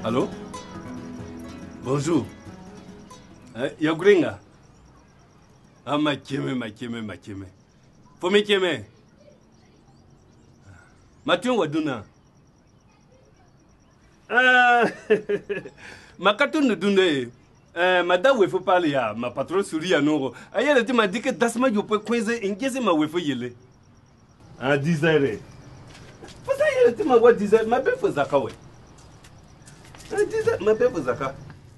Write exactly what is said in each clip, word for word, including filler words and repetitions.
Allô? Bonjour. Euh, Yagurenga. Ah, ma keme, ma keme, ma keme. Faut me keme. Mathieu Waduna. Ah, ma carton de Dundee. Euh, madame, il faut parler à ma patronne sourit à nous. Ailleurs, tu m'as dit que Dasma, you peux coincer et qu'est-ce que ma wefo yele? Ah, dix heures. Faut ça, tu m'as dit dix heures. Ma belle faut zaka, ouais. Ah, dix heures, ma belle faut zaka.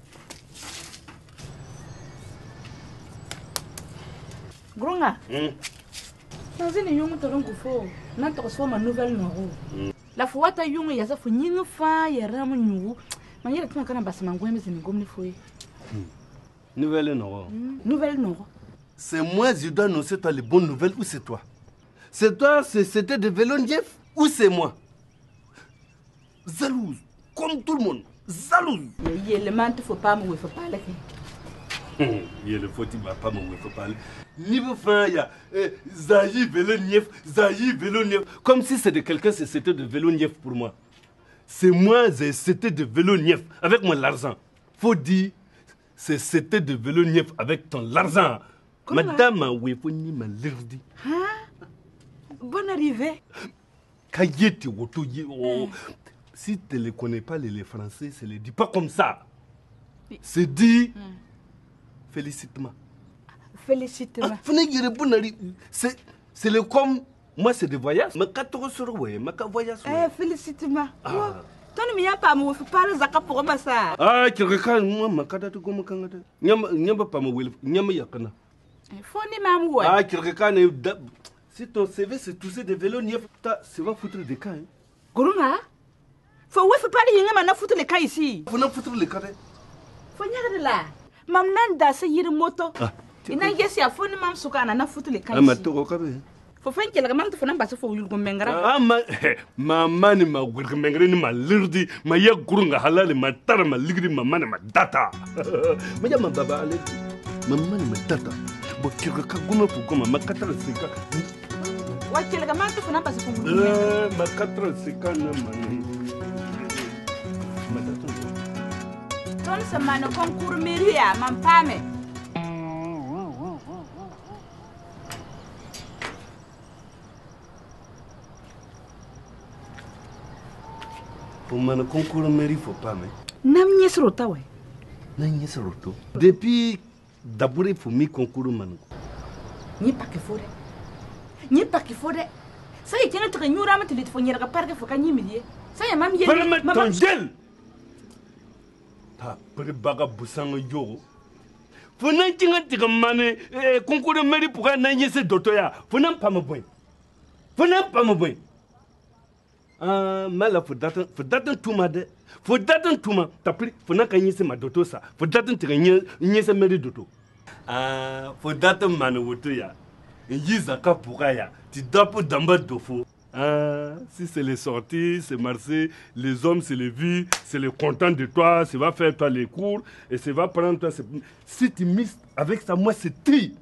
Grunga. Hmm. Nazini yungu torongo fo. Na to so ma nouvelle noro. La fois ta yungu ya za fo nyinga fa ya ramu nyugu. Ma yere tuma kana basama ngweme zini ngomni fo. Nouvelle noro. Nouvelle noro. C'est moi je dois annoncer toi les bonnes nouvelles ou c'est toi? C'est toi, c'était de Vélonief ou c'est moi? Zalouse, comme tout le monde. Zalouse. Il y a le manteau faut pas me faut pas là. Il y a le faut il va pas me faut parler. Niveau fin, il y a Zahi Vélonief, Zahi Vélonief. Comme si c'était quelqu'un, c'était de Vélonief pour moi. C'est moi, c'était de Vélonief avec mon l'argent. Faut dire, c'était de Vélonief avec ton l'argent. Madame, oui, faut ni ma l'irdi. Hein? Bonne arrivée. Kayeti woto oh. Si tu ne les connais pas les, les Français, c'est les dit pas comme ça. C'est dit hum. Félicite-moi. Félicite-moi. C'est c'est le comme moi c'est des voyages. Ma quatorze sur ouais, ma voyage. Eh félicite-moi. Ah. Ton mien pas moi faut pas zaka pour moi ça. Ah, tu regardes moi ma kada to comme kangada. Nyama nyama pas ma wel, nyama yakana. Faut ni mam ouais. Ah, tu regardes si ton C V c'est tous ces des vélos neufs, ça va foutre des cas. Gurunga. Faut ouais faut pas les yinga na foutre les cas ici. Faut na foutre les cas. Faut nyaga là. Mam nanda se yir moto. Ina yesi afoni mam suka na na foutre les cas ici. Ah, ma to ka be. Faut faire que la mam to fona ba se faut yul gomengara. Ah, ma ma mani ma gomengara ni ma lirdi, ma ya gurunga halal ma tar ma ligri ma mani ma data. Ma ya ma baba ale. Ma mani ma data. Bo kirga ka goma pour goma ma katara sika. Wa kelga ma to fona ba se faut. Eh, ma katara sika na mani. Ma data. Ton se mano concours meria mam pame. Pour mon concours mairie, il ne faut pas, mais. Nam nyesrota, ouais. Nam nyesrota. Depuis d'abord, il faut mis concours man. Ni pas qu'il faut. Ni pas qu'il faut. Ça y est, tu as un peu de téléphone, il y a un peu de faut n'y milier. Ça y est, maman, il y a un peu de ton gel. Ta prébaga boussang yo. Faut n'en tirer de mané, concours de mairie pour un agnès d'Otoya. Faut n'en pas me boire. Faut n'en pas me boire. Ah, mal faut dater, faut dater tout ma de, faut dater tout ma. T'as pris, faut n'a qu'à nier ma doto ça, faut dater te nier nier sa mère doto. Ah, faut dater mano woto ya. Yiza ka pouraya, tu dapo d'amba dofo. Ah, si c'est les sorties, c'est marcher, les hommes c'est les vies, c'est les contents de toi, ça va faire toi les cours et ça va prendre toi. Si tu mises avec ça, moi c'est ti.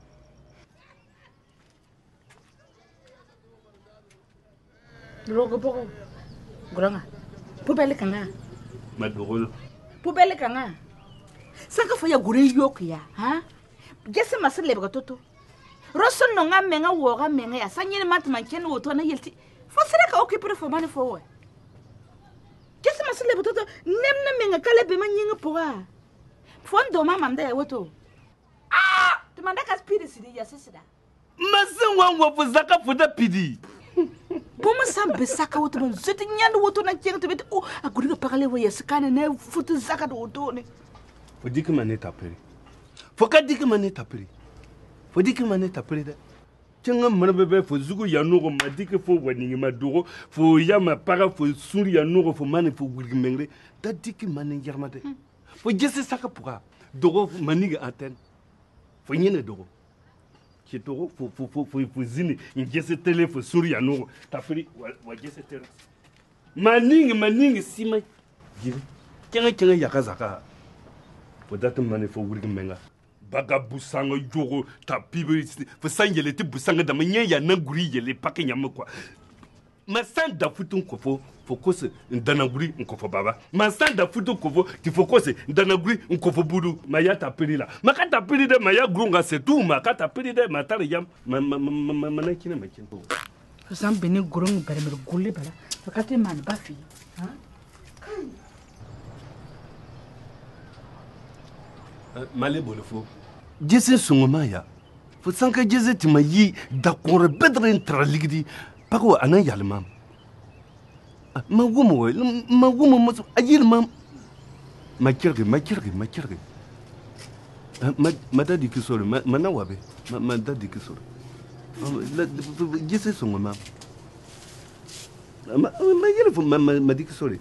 Rogo bogo. Granga. Poubelle kanga. Madorol. Poubelle kanga. Saka fo ya gure yok ya, ha? Gese masele batoto. Roson no nga menga woga menga ya sanyene matman ken woto na yelti. Fo sera ka occupé fo mane fo we. Gese masele batoto nem na menga kale be manyinga poa. Fo ndo mama mda ya woto. Ah! Tumanda ka spirit sidi ya sesida. Masin wan wo fo zaka fo da pidi. Boma sambe saka woto non zeti nyando woto na tieng to beti o aguri ka parler wo yeskane ne futu zaka do woto ne. Faut dire que mané taperi. Faut ka dire que mané taperi. Faut dire que mané taperi da. Tienga mana bebe faut zugo ya noro ma dit que faut wani ma doro, faut ya ma para faut suri ya noro faut mané faut gurgmengre. Da dit que mané yarmade. Faut jesse saka pourra. Doro maniga aten. Faut nyene doro. Qui toro faut faut faut faut faut zine in jesse télé faut suri ya noro. Taperi wa jesse télé. Maning maning sima. Giri. Tienga tienga yakazaka. Faut dater mané faut gurgmenga. Baga busanga yogo ta pibe faut sangele te busanga da manya ya na guri yele pake nyama kwa ma san da futun kofo fokose ndanaguri nkofo baba ma san da futun kofo ti fokose ndanaguri nkofo budu ma ya tapiri la ma ka tapiri de ma ya grunga c'est tout ma ka tapiri de ma tar yam ma ma ma ma na kina ma kin to san beni grunga bare mer gulle bala fakati man bafi ha male bolofo jese sungoma ya fo sanka jese ti ma yi da kore bedre traligdi pako anan yalmam ma gumo we ma gumo ma ajil mam ma kirgi ma kirgi ma kirgi ma ma dadi ki sore ma na wabe ma ma dadi ki sore la jese sungoma ma ma yele fo ma ma di ki sore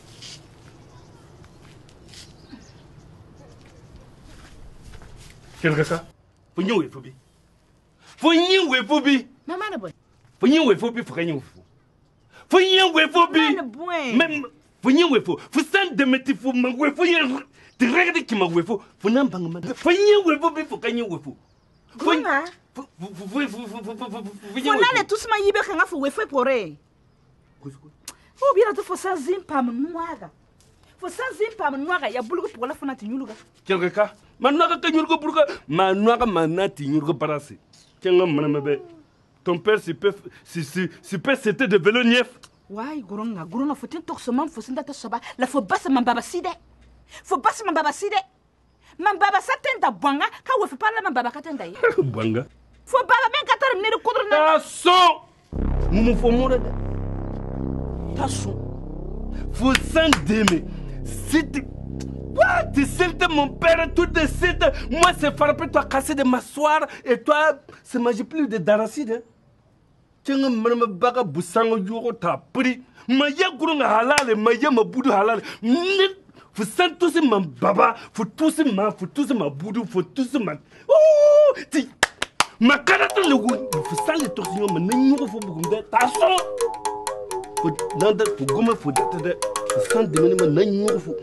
kirga ka fo nyowe fo bi fo nyowe fo bi mama na boy fo nyowe fo bi fo ka nyowe fo fo nyowe fo bi même fo nyowe fo fo san de meti fo ma we fo nyowe ti regde ki ma we fo fo nan bang ma fo nyowe fo bi fo ka nyowe fo fo nga fo fo fo fo fo fo nale tous ma yibe kanga fo we fo poré o bira to fo sa zimpa mnuaga fo sa zimpa mnuaga ya bulugo pour la fona ti nyuluga kelga ka manuaga ka nyulugo buluga manuaga manati nyulugo barasi kenga mana be ton père si peut si si si peut c'était de vélo neuf ouais goronga goronga faut tin tok somam faut sinda to soba la faut bassa man baba side faut bassa man baba side man baba satenda bwanga ka we faut parler man baba katenda yi bwanga faut baba ben katar ne de kudro na ta son mumu fo mure ta son faut s'en démer si tu What? Tu sais mon père tout de suite. Moi, c'est frappé, toi, casser de m'asseoir. Et toi, c'est manger plus de daracide. Tu as un baga boussango yoro ta pri. Ma ya gurunga halal, ma ya ma boudou halal. Faut sans tous ces ma baba, faut tous ces ma, faut tous ces ma boudou, faut tous ces ma. Oh! Tu. Ma carate le goût. Faut sans les torsions, ma n'ignorez faut beaucoup de. Ta son! Faut nanda, faut gomme, faut de. Faut sans demander, ma n'ignorez faut.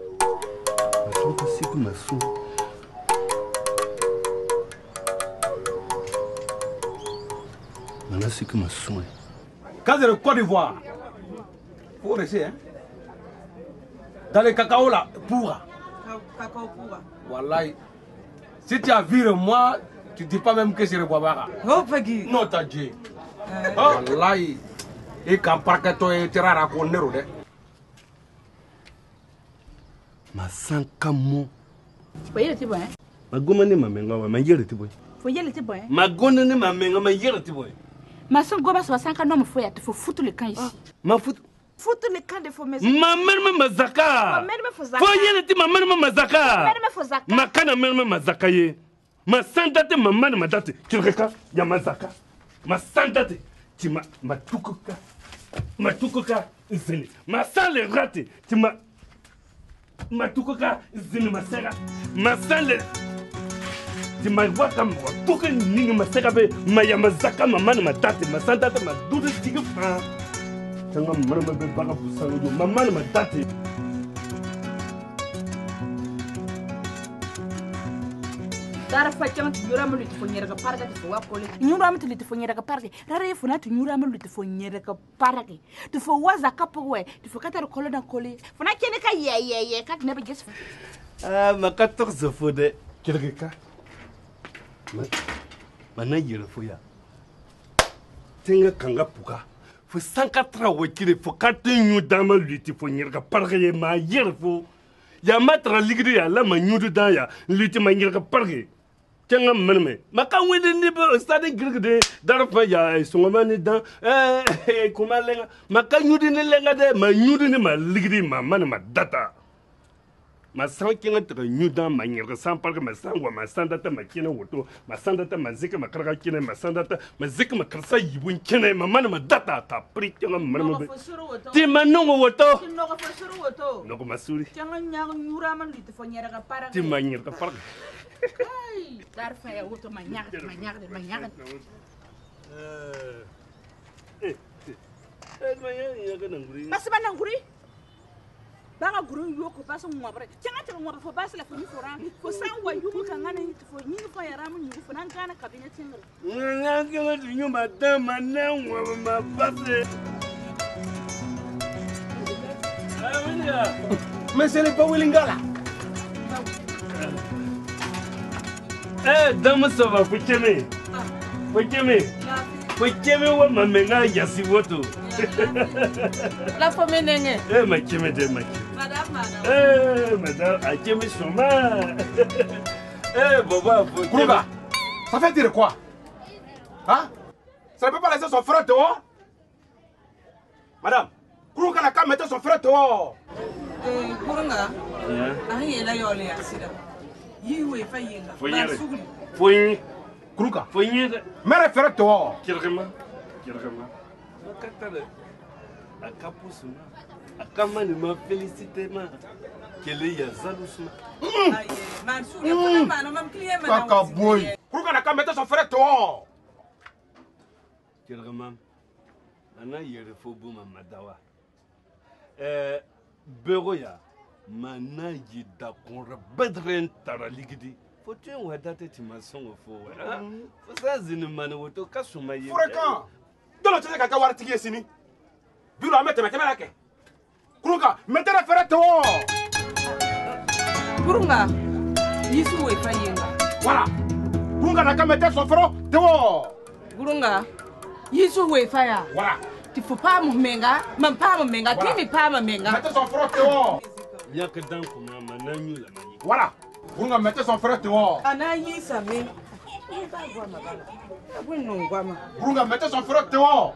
C'est comme ça. Maintenant, c'est comme ça. Quand c'est le Côte d'Ivoire, faut rester, hein. Dans le cacao là, pourra. Cacao pourra. Voilà. Si tu as vu moi, tu dis pas même que c'est le Bouabara. Oh, Peggy. Non, t'as dit. Voilà. Et quand Parcato est terra à Conero, ma sanka mo faut y aller ti boy ma goma ne ma menga wa ma yere ti boy faut y aller ti boy ma gona ne ma menga ma yere ti boy ma son goba so sanka no me faut ya te faut foutre le camp ici ma foutre foutre le camp de faux maison ma mère me mazaka ma mère me faut zaka faut y aller ti ma mère me mazaka ma mère me faut zaka ma kana mère me mazaka ye ma sandate ma mane ma date kireka ya mazaka ma sandate ti ma ma tukuka ma tukuka zeni ma sale rate ti ma matukoka zini masera masale ti maiwaka matuka ningi masera be mayamazaka mamana madate masandate madudu tiga fa tanga marama be baga busango mamana madate dara facciamo ti giura mulu ti fognere ka parga ti fo wakole nyura mulu ti fognere ka parga dara e fona ti nyura mulu ti fognere ka parga ti fo waza kapwe ti fo katar kolo na kole fona kene ka ye ye ye ka ne ba ges ah ma kator zo fode kirga ma mana yere fo ya tinga kanga puka fo sanka tra wakile fo katinyu dama luti fo nyerga parga ye ma yere fo ya matra ligri ya la ma nyudu da ya luti ma nyerga parga Tiens, mais ma quand on est né pour stade grigde d'arfa ya songomani dans eh comment lenga ma quand nous dine lenga de ma nous dine ma ligri ma man ma data ma san kinga tra ñu dans ma ngir san park ma san wa ma san data ma kina woto ma san data ma zika ma karga kina ma san data ma zika ma karsa yibun kina ma man ma data ta pri tinga man ma ti ma no woto no ko suru woto no ko masuri tinga nyang ñura man li te fo ñere ka para ti ma ngir ka park ay dar fa ya woto ma ñaag ma ñaag ma ñaag eh eh ma ya ga nanguri bas ba nanguri ba ga guru yo ko bas mo bare tinga tinga mo fo bas la fo ni fo ran fo san wa yu ka ngana ni fo ni fo ya ram ni fo nan kana kabinet tinga nga nga nga ñu ma dama na wa ma bas Mais c'est le Pawilinga là. Eh, dame ça va, faut t'aimer. Faut t'aimer. Faut t'aimer, ouais, ma mena, yasi voto. La famille n'est Eh, ma t'aimer, de ma Madame, madame. Eh, madame, a t'aimer son mal. Eh, Boba, faut Kourouga, ça fait dire quoi? Hein? Ça ne peut pas laisser son frère dehors? Madame, Kourouga n'a qu'à mettre son frère dehors. Eh, Kourouga, Yeah. ah, il est là, il est assis là. Il est fait y Faut y aller. Faut y aller. Kourouga, Faut y aller. mets le frère dehors. Kirgema. Kirgema. Akatale. Akapusuma. Akamani ma félicité ma. Kele ya zalusma. Kaka boy. Kourouga n'a qu'à mettre son frère dehors. Kirgema. Ana yere fo buma madawa. Eh, Beroya. Mana yida konra bedren taraligidi. Faut-tu en wadate timason au faux? Faut ça zine mane woto kasuma ye. Fréquent. Dans le kaka wartigi sini. Bureau à mettre mettre là. Kourouga, mettez le frère dehors. Kourouga, il est fait y Voilà. Kourouga n'a qu'à mettre son frère dehors. Kourouga, il est fait Voilà. Tu faut pas me menga, même pas me menga, tu me pas me menga. Mettez son frère dehors. Y'a que dans pour ma mananyu la mani. Voilà. Kourouga, mettez son frère dehors. Ana yi same. On va voir ma bala. Abou non guama. Kourouga, mettez son frère dehors.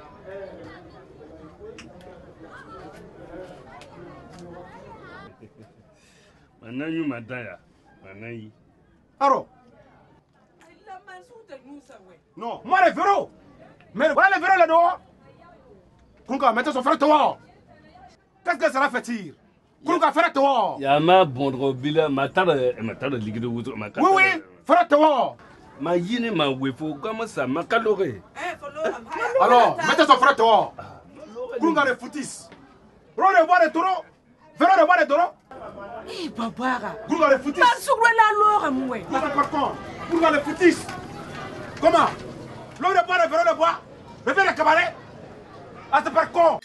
Mananyu madaya. Manayi. Aro. La mansuta nusa we. Non, moi les verrous. Mais voilà les verrous là dehors. Kourouga, mettez son frère dehors. Qu'est-ce que cela fait tire? Kourouga, frère dehors. Ya ma bondro bila matara matara ligido wuto makata. Oui, oui, frère dehors. Ma yine ma wefo comment ça makalore. Eh, follow. Alors, mettez son frère dehors. Kourouga les foutis. Ro de bois de taureau. Verrou de bois de taureau. Eh, babara. Kourouga les foutis. Mansoura la lora moué. Ça par contre. Kourouga les foutis. Comment? L'eau de bois de verrou de bois. Le verre de cabaret. Ah, c'est par contre.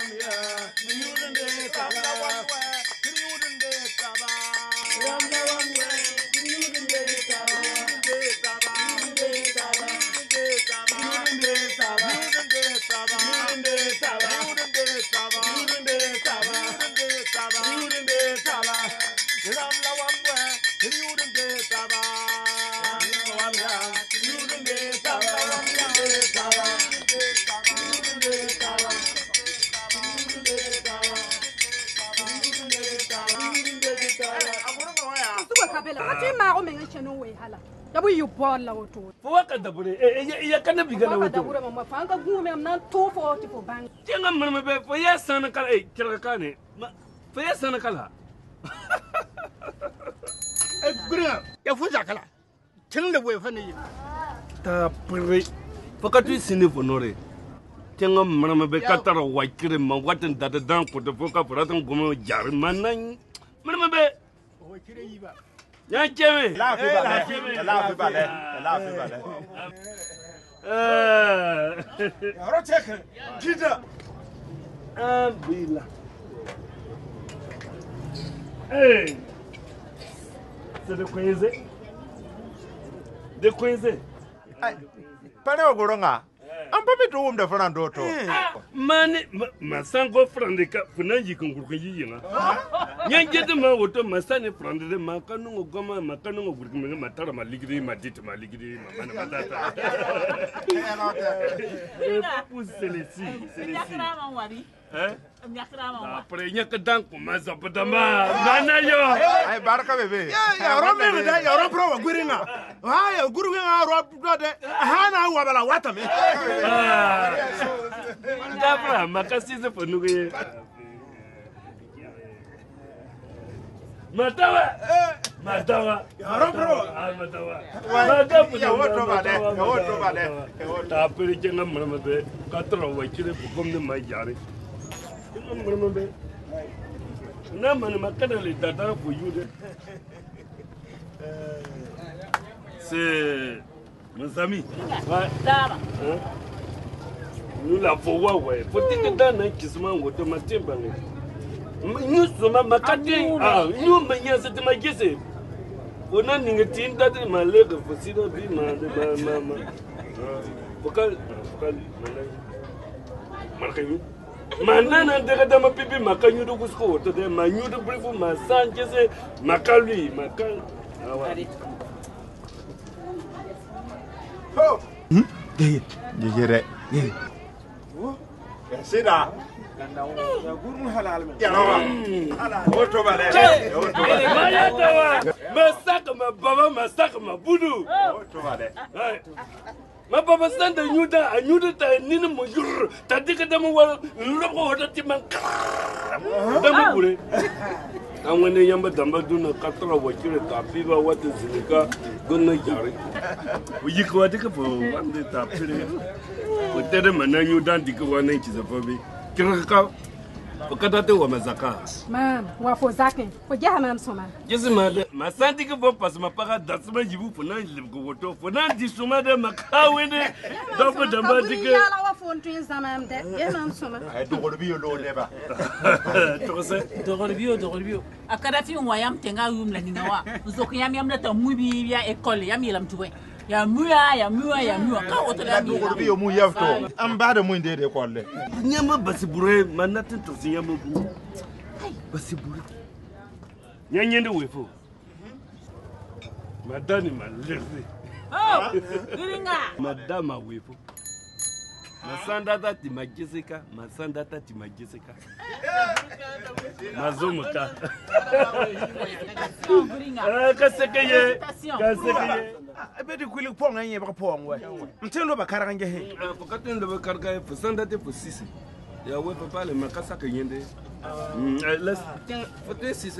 You born la auto. For what can the body? Eh, you can't be gonna The woman, my father, whom I'm not too forty for bank. Tinga mama be for yes sana kala eh kirakane. For yes sana kala. Eh, Gura, ya fuja kala. Tin da we fani. Ta pre. Fakatu sini fonore. Tinga mama be katara wakire ma watin da dan ko da foka foratan gomo jar manan. Mama be. O kire yi ba. Ya cheme. La fi balẹ̀, la fi balẹ̀, la fi balẹ̀. Eh. Aro check. Gida. Ambila. Hey. C'est de Quinze. De Quinze. Pane ogoronga. Ampa bitu umde Fernando to. Mane masango frande ka funanji kungurku yiyinga. Nyangete ma woto masane frande de makanu goma makanu ngurku menga matara maligiri madit maligiri mamana matata. Eh pour celui-ci, celui-ci. Hein? Après nyaka dan kumaza padama. Nana yo. Ay baraka bebe. Ya ro me da ya ro pro guringa. Ha ya guru nga ro do de. Ha na wa bala wata me. Ah. Dabra makasi ze ponuge. Matawa. Matawa. Ya ro pro. Ah matawa. Matawa. Ya woto bale, ya woto bale. Ta pere kenga mama be katro wa kire ko gomne ma jare. Mama be. Na man makana le dada for you de. C'est mes amis. Ouais. Dara. Nous la voix ouais. Faut dire que dans un kisman woto matin bangi. Nous sommes ma carte. Ah, nous menons cette magazine. On a une team d'être malade, faut s'y donner, maman. Pourquoi? Manana ndeka dama pipi makanyu do kusko to de manyu do brifu masanje se makalui makal awari Oh. Hmm? Deh. Jijere. Eh. Oh. Sida. Ya gurun halal men. Ya rawa. Oto bale. Oto bale. Maya dawa. Masaka ma baba masaka ma budu. Oto bale. Ma baba sanda nyuda anyuda ta nina mo yur ta dika dama wal loko hoda timan. Dama gure. Amwane yamba damba duna katra wakire ta piba wata zilika gonna yari. Uyiko wadika fo wande ta pire. Utere mananyu dan dika wana chiza fobi. Kiraka ukadate wa mazaka. Mam, wa fo zakin. Fo jaha mam soma. Jesi made masanti ke bo pas mapaka dasma jibu fona libgo woto fona di suma de makawene doko damba dike. Ya la wa fo ntun zamam de. Ya mam soma. Ay dogol biyo lo leba. Tokose dogol biyo dogol biyo. Akada fi wa yam tenga yum la ningawa. Uzoku yam yam ta mubi ya école yam yelam tuwe. Ya muya ya muya ya muya ka woto la mi. Dogol biyo mu yafto. Am bada mu inde de kolle. Nyama basibure manatin to nyama bu. Basibure. Nyanyende wefo. Madani malezi. Oh, giringa. Madama wefo. Masanda tati majeseka, masanda tati majeseka. Mazumuka. Ah, kasekeye. Kasekeye. Abedi kwili pong anye ba pong we. Mtendo ba karanga he. Ah, pokatin do karga fusanda te fusisi. Ya we papa le makasa ke yende. Mm, let's fote sisi.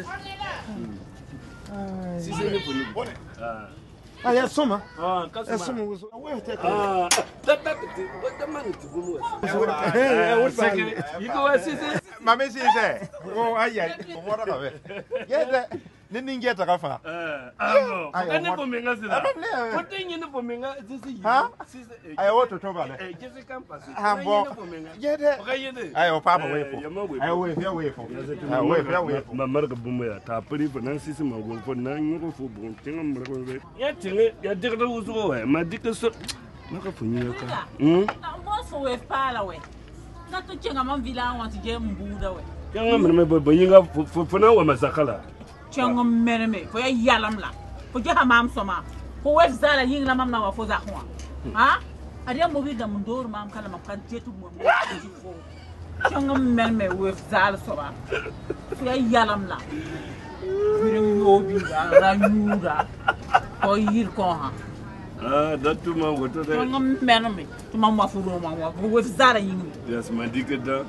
Sisi ne ponu. Ah. Ah, ya soma. Ah, Ya kasuma. soma uzo. We take. Ah, tata te, what man te gumu. Eh, what ba? Yiko wa sisi. Mame si se. Oh ayay. Mo ra be. Yede. Nini ngeta kafa. Eh, amo. Kane pomenga sila. Fote nyene pomenga sisi. Ha? Sisi. Ay woto to bale. Eh, jesi campus. Hambo. Yede. Oka yede. Ay o papa wefo. Yama wefo. Ay wefo wefo. Ay wefo wefo. Ma marga bumu ya ta pari fa nan sisi ma go fo nan nyoko fo bon tinga marga be. Ya tinga ya digda uzo wa ma dikka so. Maka fo nyi ka. Hmm? Na mo so we pala we. Na to chenga mam vila want je mbuda we. Yanga merme bo yinga fo na wa masakala. Chenga merme fo ya yalam la. Fo jaha mam soma. Fo we zala yin la mam na wa fo za khwa. Ha? Adia mo bi gam ndor mam kala mam kan jetu mo mo fo. Chenga merme we zala soba. Fo ya yalam la. Birin yobi ga ranyura. Ko yir ko ha. Ah, datu ma woto de. Chenga merme. Tu mam wa fo ro mam wa. Fo we zala yin. Yes, ma dikka da.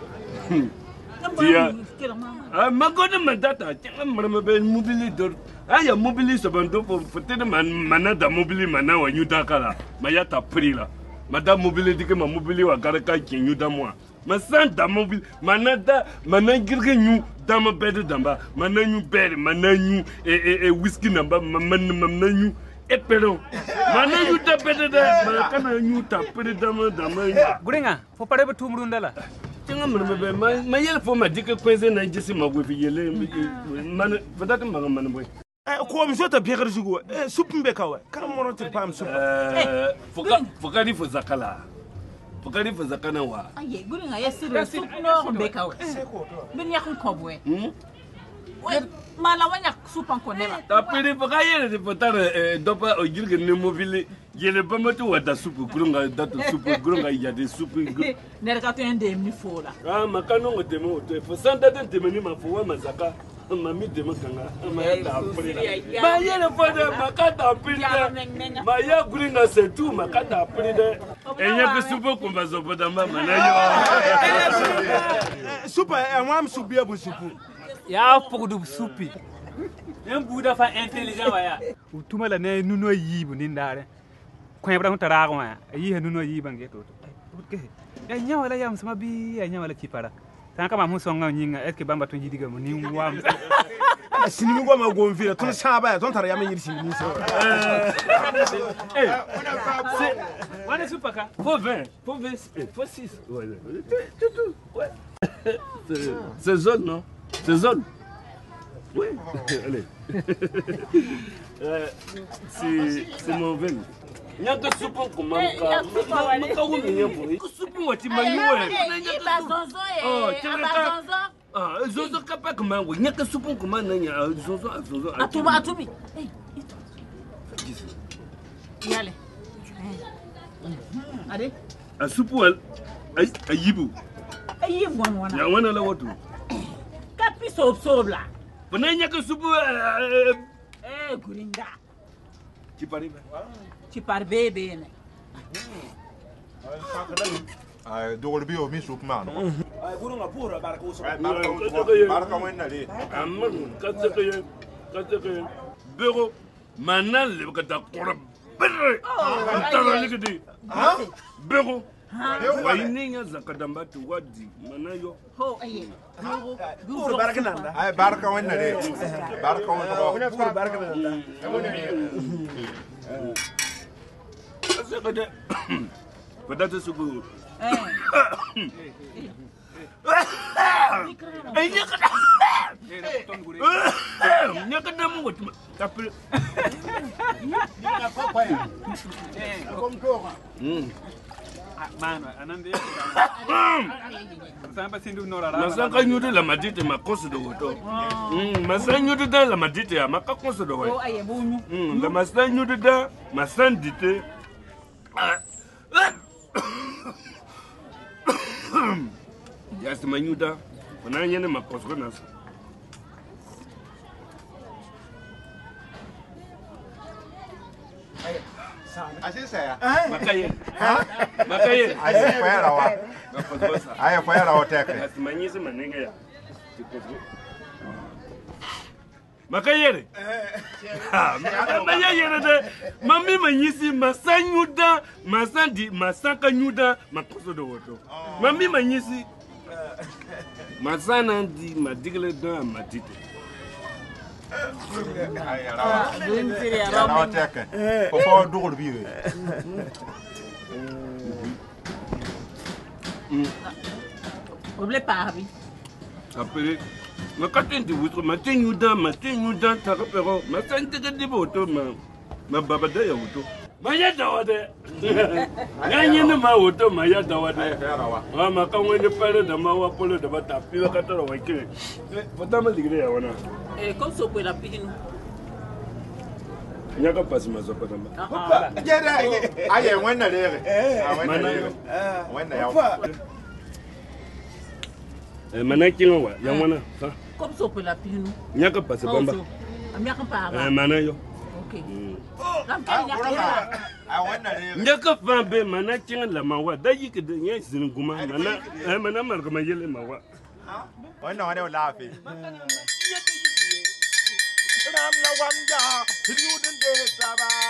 Tia. Ah, magona mandata, tinga merme be mobili dor. Aya mobili sabando fo fote de man manada mobili mana wa nyuta kala. Mayata prila. Madame mobile dike ma mobile wa garaka kinyu da moi. Ma santa mobile manada manangirge nyu dama bede damba mananyu bede mananyu e e e whisky namba mananyu e pero mananyu da bede da manakana nyu ta pere dama dama. Guringa fo pare ba tumrunda la. Tinga merme be ma ma yele fo ma dike kweze na jesi ma go fi yele man fadata ma man boy. Eh, ko mi sota biekar jugo. Eh, soup mbeka we. Kam mono te pam soup. Eh, foka foka di fo zakala. Foka di fo zakana wa. Aye, guringa ya sire soup no beka we. Ben ya ko bwe. Hmm? We mala wanya soup an ko neba. Ta pere foka yele de potare eh dopa o girge ne mobile yele ba matu wa da soup kurunga datu soup kurunga ya de soup. Nere ka to ende mi fola. Ah, makano ngote mo to fo santa de temeni ma fo wa mazaka. Mami de makanga. Ma ya ta pere. Ma yele fo de makata pere. Ma ya guringa se tu makata pere de. Enya ke soup ko mbazo bodamba manayo. Soup e wam subia bu soup. Ya pogdu supi. Yan buda fa intelligent wa ya. Utuma la ne nuno yibu ni ndare. Ko yebra hun tara ko ya. Yi he nuno yiba ngeto. Ke. Ya nyawa la yam sama bi ya nyawa la kipara. Tan kama mu songa nyinga est ce que bamba to jidiga mu ni wam. Sinimi go ma go mfira ton saba ya ton tara ya menyiri sinimi so. Eh. C'est wana supaka. Faut vingt, faut vingt, faut six. Ouais. Tout tout. Ouais. C'est zone non. C'est zone. Oui, allez. euh, c'est mon veine. Il y a que ce qu'on commence à faire. Il y a que ce qu'on va te ah, Zozo kapa kama ngo nyaka supu kuma nanya Zozo Zozo Atuba atubi eh yale ade asupu al ay ayibu ayibu wana wana ya wana la watu kapi sob sobla bana nyaka supu eh guringa chiparibe chiparbe bene ay dogol bi o mi sup man ay guru nga pura baraka uso baraka wenna le amma katseke katseke bego manal le kata kora bere tara ligidi ha bego wa ininga zakadamba tu wadi manayo ho aye pura baraka nanda ay baraka wenna le baraka wenna pura baraka nanda katseke Peut-être ce que eh nyakada mungu tapile mano anande samba sindu nora la masanga nyude la madite makoso de woto mm masanga nyude da la madite ya makakoso de woto oh aye bunyu mm la masanga nyude da masandite ya sima nyuda wana nyene makoso na así sea makaye makaye ay fuera wa ay fuera o teke sima nyese manenge ya makayere ah makayere de mami manyisi masanyuda masandi masaka nyuda makoso de woto mami manyisi masana ndi madigle da matite ay ara ara o teke ko fo dogol bi we oble parbi apere makatenti wutro matenyuda matenyuda takapero masante de boto ma mababa ya wuto maya dawade nganye ne ma wuto maya dawade wa makamwe ne pare da ma wa polo da bata piwa katara wa kire fatama ligre ya wana eh comme so la pinu nyaka pasi mazopa tamba papa jere aye wenna le ah wenna le wenna ya eh manaki wa ya wana ha comme so la pinu nyaka pasi bamba amyaka pa eh manayo okay nyaka fambe mana kinga la mawa da yike da nya zin guma mana eh mana mar kuma yele mawa wannan wani lafi ram la wanja yudin de taba